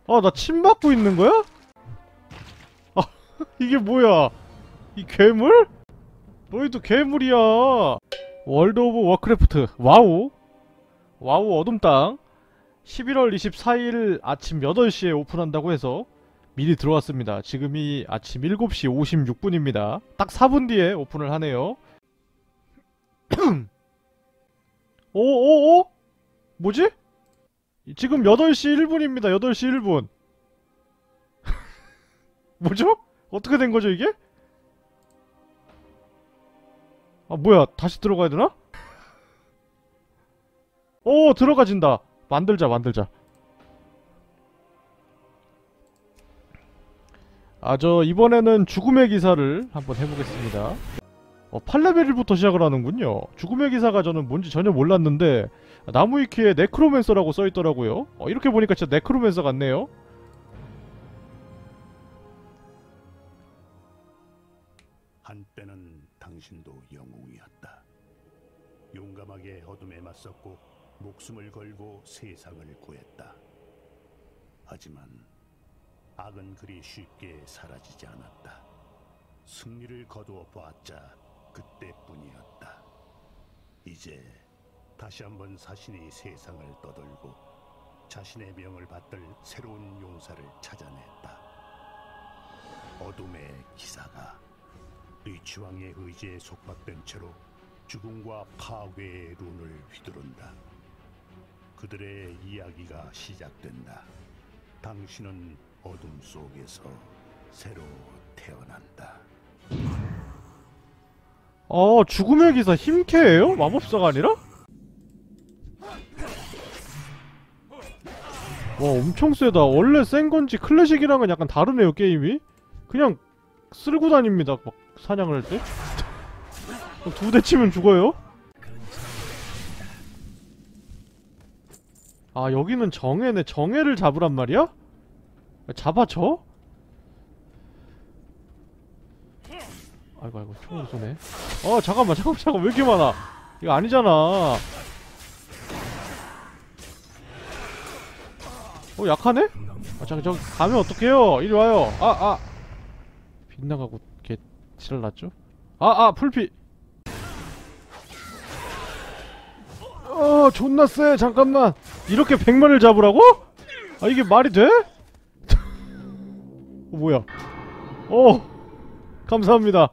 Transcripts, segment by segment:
아, 나 침 맞고 있는 거야? 아, 이게 뭐야? 이 괴물? 너희도 괴물이야. 월드 오브 워크래프트 와우. 와우 어둠땅 11월 24일 아침 8시에 오픈한다고 해서 미리 들어왔습니다. 지금이 아침 7시 56분입니다. 딱 4분 뒤에 오픈을 하네요. 오오오? 뭐지? 지금 8시 1분입니다. 8시 1분. 뭐죠? 어떻게 된 거죠, 이게? 아, 뭐야. 다시 들어가야 되나? 오, 들어가진다. 만들자, 만들자. 아, 이번에는 죽음의 기사를 한번 해보겠습니다. 8레벨부터 시작을 하는군요. 죽음의 기사가 저는 뭔지 전혀 몰랐는데 나무위키에 네크로맨서라고 써있더라고요. 이렇게 보니까 진짜 네크로맨서 같네요. 한때는 당신도 영웅이었다. 용감하게 어둠에 맞섰고 목숨을 걸고 세상을 구했다. 하지만 악은 그리 쉽게 사라지지 않았다. 승리를 거두어 보았자 그때뿐이었다. 이제 다시 한번 사신이 세상을 떠돌고 자신의 명을 받들 새로운 용사를 찾아냈다. 어둠의 기사가 리치왕의 의지에 속박된 채로 죽음과 파괴의 룬을 휘두른다. 그들의 이야기가 시작된다. 당신은 어둠 속에서 새로 태어난다. 죽음의 기사 힘캐예요? 마법사가 아니라? 와, 엄청 세다. 원래 센건지 클래식이랑은 약간 다르네요, 게임이. 그냥 쓸고 다닙니다, 막 사냥을 할 때. 2대 치면 죽어요? 아, 여기는 정예네. 정예를 잡으란 말이야? 잡아줘? 아이고 총을 쏘네. 잠깐만 왜 이렇게 많아. 이거 아니잖아. 약하네? 저기 가면 어떡해요. 이리 와요. 빗나가고 걔 지랄났죠? 풀피. 존나 쎄. 잠깐만. 이렇게 100마리를 잡으라고? 이게 말이 돼? 뭐야. 감사합니다.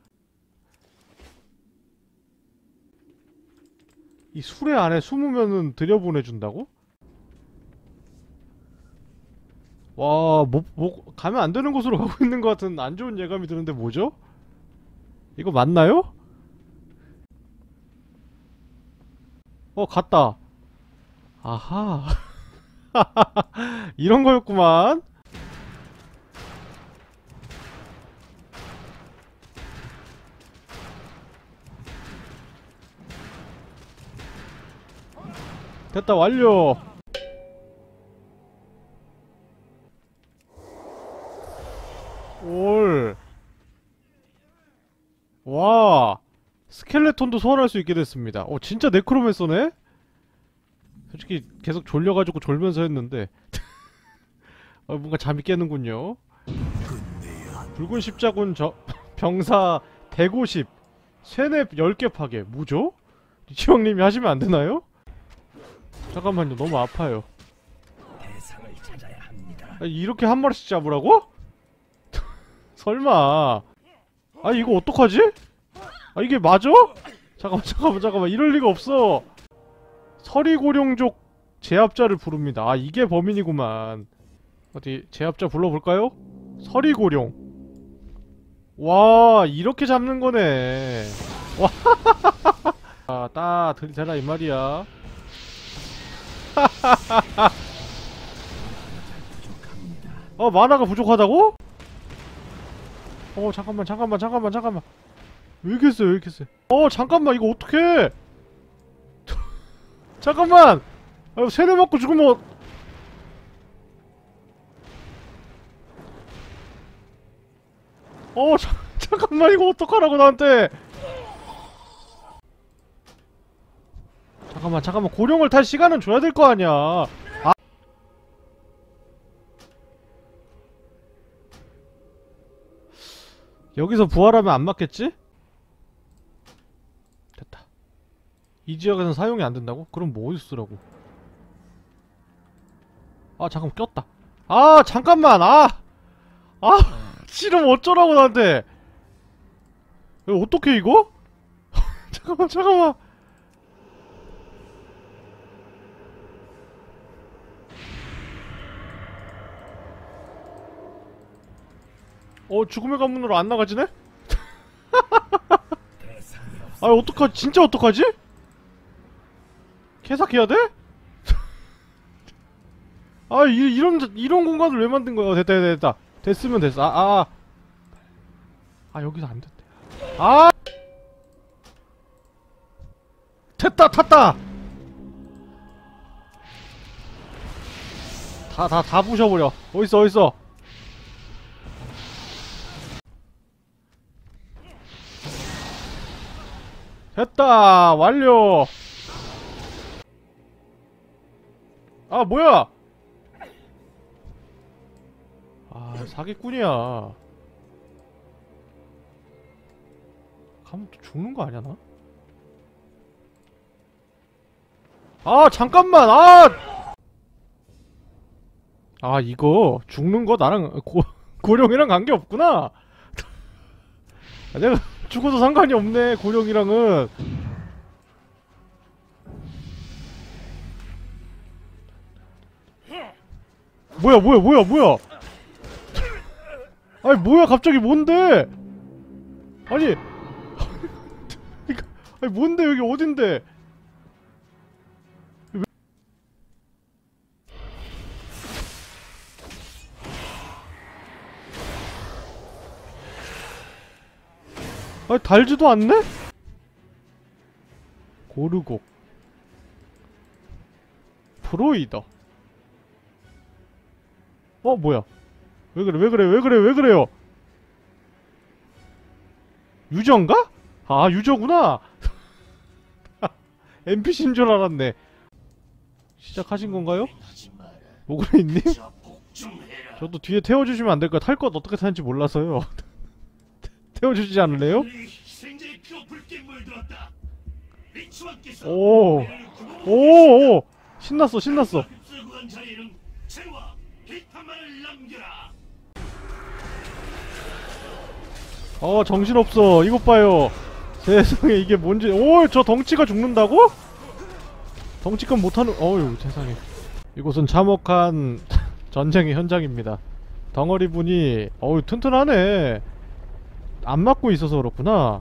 이 수레 안에 숨으면은 들여보내준다고? 와, 가면 안 되는 곳으로 가고 있는 것 같은 안 좋은 예감이 드는데 뭐죠? 이거 맞나요? 갔다. 아하. 이런 거였구만. 됐다, 완료. 올. 와, 스켈레톤도 소환할 수 있게 됐습니다. 진짜 네크로맨서네? 솔직히 계속 졸려가지고 졸면서 했는데 뭔가 잠이 깨는군요. 붉은 십자군 병사 대고십 쇠뇌 10개 파괴. 뭐죠? 리치왕님이 하시면 안되나요? 잠깐만요, 너무 아파요. 이렇게 한 마리씩 잡으라고? 설마. 이거 어떡하지? 이게 맞아? 잠깐만 이럴 리가 없어. 서리고룡족 제압자를 부릅니다. 이게 범인이구만. 어디 제압자 불러볼까요? 서리고룡. 와, 이렇게 잡는 거네. 와. 따 들이대라 이 말이야. 만화가 부족하다고? 잠깐만. 왜 이렇게 세? 잠깐만, 이거 어떡해! 잠깐만! 세뇌 맞고 죽으면 잠깐만, 이거 어떡하라고, 나한테! 잠깐만, 고룡을 탈 시간은 줘야 될 거 아니야. 여기서 부활하면 안 맞겠지? 됐다. 이 지역에서는 사용이 안 된다고? 그럼 뭐 어디서 쓰라고? 아 잠깐 꼈다. 아 잠깐만. 아 지금 어쩌라고 나한테. 이거 어떡해 이거? 잠깐만. 죽음의 관문으로 안 나가지네? 아 어떡하지? 진짜 어떡하지? 개삭해야 돼? 아 이런 공간을 왜 만든 거야? 됐다. 됐으면 됐어. 여기서 안 됐대. 됐다. 탔다. 다 부셔버려. 어딨어? 됐다. 완료. 뭐야? 사기꾼이야. 가면 또 죽는 거 아니야, 나? 잠깐만. 이거 죽는 거 나랑 고령이랑 관계 없구나. 내가 죽어도 상관이 없네, 고령이랑은. 뭐야? 아니 뭐야 갑자기 뭔데? 아니 아니 뭔데 여기 어딘데? 아니 달지도 않네? 고르곡 프로이더. 뭐야? 왜 그래요? 유저인가? 유저구나. NPC인 줄 알았네. 시작하신 건가요? 모그레이님? 저도 뒤에 태워주시면 안 될까요? 탈 것 어떻게 타는지 몰라서요. 태워주시지 않을래요? 오 신났어. 정신없어. 이것 봐요. 세상에 이게 뭔지. 저 덩치가 죽는다고? 덩치껏 못하는. 어휴 세상에. 이곳은 참혹한 전쟁의 현장입니다. 덩어리분이 튼튼하네. 안 맞고 있어서 그렇구나.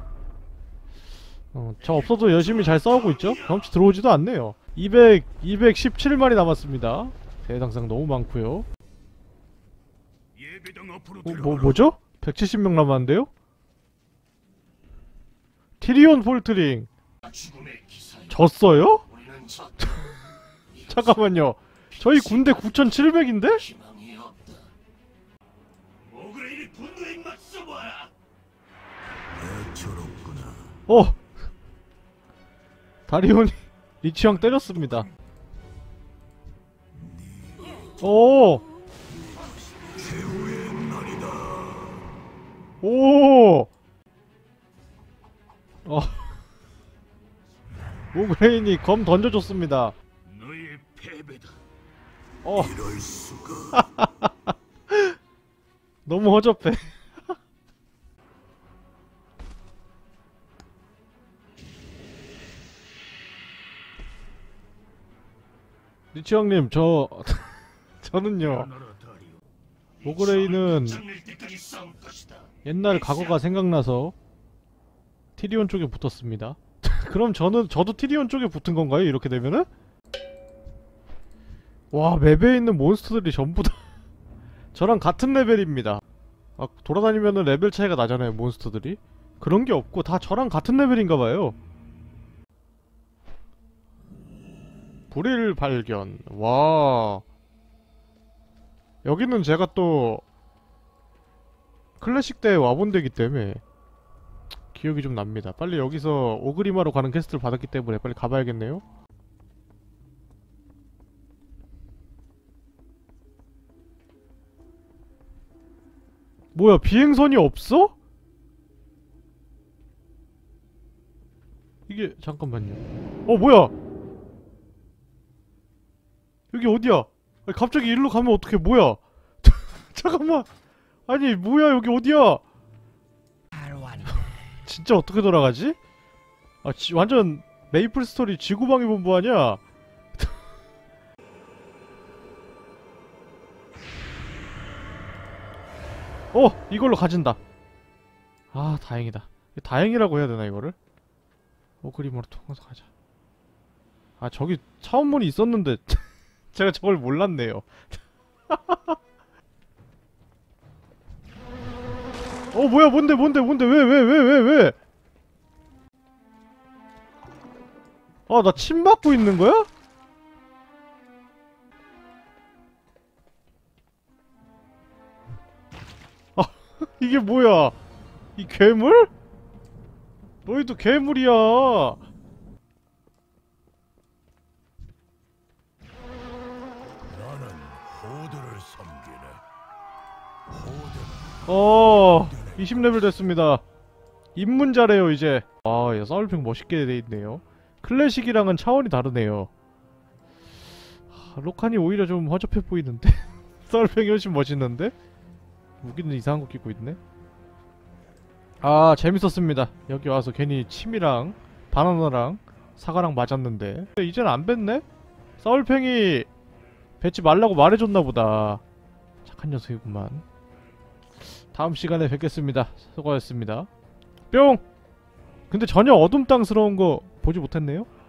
저 없어도 열심히 잘 싸우고 있죠? 경험치 들어오지도 않네요. 217마리 남았습니다. 대상상 너무 많고요. 뭐죠? 170명 남았는데요? 티리온 폴트링 졌어요? 잠깐만요. 저희 군대 9,700인데? 다리온이 리치형 때렸습니다. 오! 모그레인이 검 던져줬습니다. 너의 패배다. 이럴 수가. 너무 허접해. 리치 형님, 저는요. 모그레인은 옛날 과거가 생각나서 티리온 쪽에 붙었습니다. 그럼 저도 티리온 쪽에 붙은 건가요? 이렇게 되면은? 와, 맵에 있는 몬스터들이 전부 다 저랑 같은 레벨입니다. 돌아다니면은 레벨 차이가 나잖아요, 몬스터들이. 그런 게 없고 다 저랑 같은 레벨인가봐요. 불일 발견. 와. 여기는 제가 또 클래식 때 와본 데기 때문에 기억이 좀 납니다. 빨리 여기서 오그리마로 가는 퀘스트를 받았기 때문에 빨리 가봐야겠네요. 뭐야, 비행선이 없어? 이게 잠깐만요. 뭐야? 여기 어디야? 아니, 갑자기 일로 가면 어떡해? 뭐야? 잠깐만. 아니 뭐야 여기 어디야? 진짜 어떻게 돌아가지? 완전 메이플 스토리 지구방위 본부 아니야? 이걸로 가진다. 아 다행이다. 다행이라고 해야 되나 이거를? 그림으로 통해서 가자. 저기 차원문이 있었는데 제가 저걸 몰랐네요. 뭐야 뭔데 왜? 나 침 맞고 있는 거야? 이게 뭐야? 이 괴물? 너희도 괴물이야. 나는 호드를 섬기네. 20레벨 됐습니다. 입문자래요 이제. 야, 사울팽 멋있게 돼있네요. 클래식이랑은 차원이 다르네요. 로칸이 오히려 좀 허접해 보이는데? 사울팽이 훨씬 멋있는데? 무기는 이상한 거 끼고 있네? 재밌었습니다. 여기 와서 괜히 침이랑 바나나랑 사과랑 맞았는데 이제는 안 뱉네? 사울팽이 뱉지 말라고 말해줬나 보다. 착한 녀석이구만. 다음 시간에 뵙겠습니다. 수고하셨습니다. 뿅! 근데 전혀 어둠땅스러운 거 보지 못했네요?